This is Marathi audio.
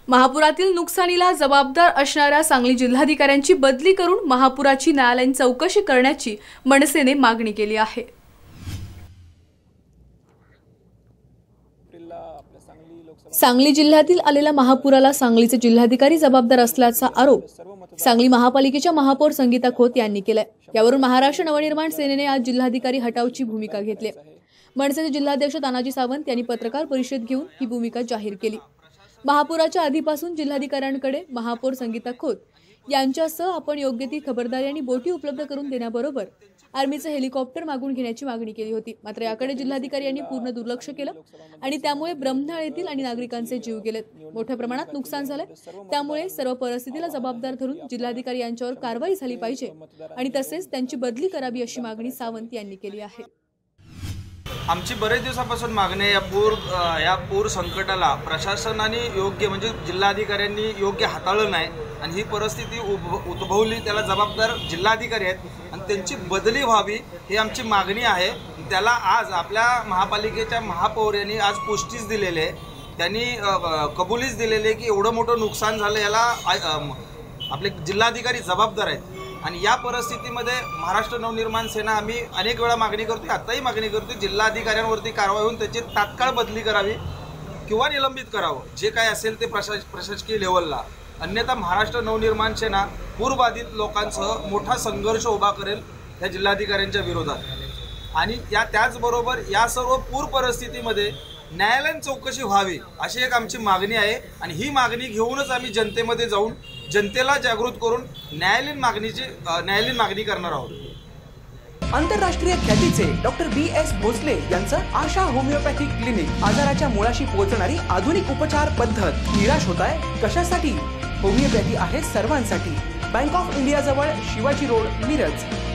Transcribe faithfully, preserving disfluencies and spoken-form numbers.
महापुरातील नुकसानीला जबाबदार असणाऱ्या सांगली जिल्हाधिकाऱ्यांची बदली करून महापुराची न्यायालयीन चौकशी करण्याची मनसेने मागणी केली आहे। सांगली जिल्ह्यातील आलेल्या महापुराला सांगलीचे जिल्हाधिकारी जबाबदार असल्याचा आरोप सांगली महापालिकेच्या महापौर संगीता खोत यांनी केलाय। यावरून महाराष्ट्र नवनिर्माण सेनेने आज जिल्हाधिकारी हटावची भूमिका घेतली। मनसेचे जिल्हाध्यक्ष तानाजी सावंत यांनी पत्रकार परिषद घेऊन ही भूमिका जाहीर केली। महापुराच्या आधीपासून जिल्हाधिकाऱ्यांकडे महापौर संगीता खोत यांच्यासह आपण योग्य ती खबरदारी आणि बोटी उपलब्ध करून देण्याबरोबर आर्मीचे हेलिकॉप्टर मागून घेण्याची मागणी केली होती। मात्र याकडे जिल्हाधिकारी यांनी पूर्ण दुर्लक्ष केलं आणि त्यामुळे ब्रह्मनाळ येथील आणि नागरिकांचे जीव गेले। मोठ्या प्रमाणात नुकसान झाले। त्यामुळे सर्व परिस्थितीला जबाबदार धरून जिल्हाधिकारी यांच्यावर कारवाई झाली पाहिजे आणि तसेच त्यांची बदली करावी अशी मागणी सावंत यांनी केली आहे। आमची बरेच दिवसापासून मागणी आहे, या पूर या पूर संकटाला प्रशासनाने योग्य म्हणजे जिल्हाधिकाऱ्यांनी योग्य हाताळलं नाही आणि ही परिस्थिती उद्भवली, त्याला जबाबदार जिल्हाधिकारी आहेत आणि त्यांची बदली व्हावी ही आमची मागणी आहे। त्याला आज आपल्या महापालिकेच्या महापौर यांनी आज पुष्टीच दिलेली आहे, त्यांनी कबुलीच दिलेली आहे की एवढं मोठं नुकसान झालं, याला आपले जिल्हाधिकारी जबाबदार आहेत। आणि या परिस्थितीमध्ये महाराष्ट्र नवनिर्माण सेना आम्ही अनेक वेळा मागणी करतो, आताही मागणी करतो, जिल्हाधिकाऱ्यांवरती कारवाई होऊन त्याची तात्काळ बदली करावी किंवा निलंबित करावं, जे काय असेल ते प्रशास प्रशासकीय लेवलला। अन्यथा महाराष्ट्र नवनिर्माण सेना पूरबाधित लोकांसह मोठा संघर्ष उभा करेल या जिल्हाधिकाऱ्यांच्या विरोधात। आणि या त्याचबरोबर या सर्व पूर परिस्थितीमध्ये न्यायालयीन चौकशी व्हावी अशी एक आमची मागणी आहे आणि ही मागणी घेऊनच आम्ही जनतेमध्ये जाऊन जनतेला जागृत करून न्यायालयीन मागणीची न्यायालयीन मागणी करणार आहोत। आंतरराष्ट्रीय ख्यातीचे डॉक्टर बी एस भोसले यांचं आशा होमिओपॅथिक क्लिनिक, आजाराच्या मुळाशी पोहोचणारी आधुनिक उपचार पद्धत। निराश होताय कशासाठी? होमिओपॅथी आहे सर्वांसाठी। बँक ऑफ इंडिया जवळ शिवाजी रोड, मिरज।